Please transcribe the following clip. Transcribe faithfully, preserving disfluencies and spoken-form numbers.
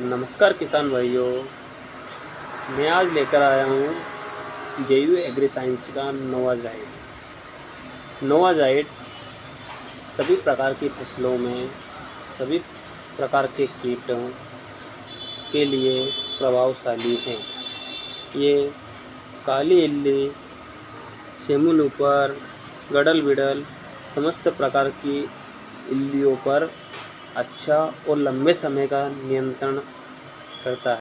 नमस्कार किसान भाइयों, मैं आज लेकर आया हूँ जेयू एग्री साइंस का नोवाजाइट। नोवाजाइट सभी प्रकार की फसलों में सभी प्रकार के कीटों के लिए प्रभावशाली है। ये काली इल्ली, सेमुलूपर, गडल बिडल समस्त प्रकार की इल्लियों पर अच्छा और लंबे समय का नियंत्रण करता है।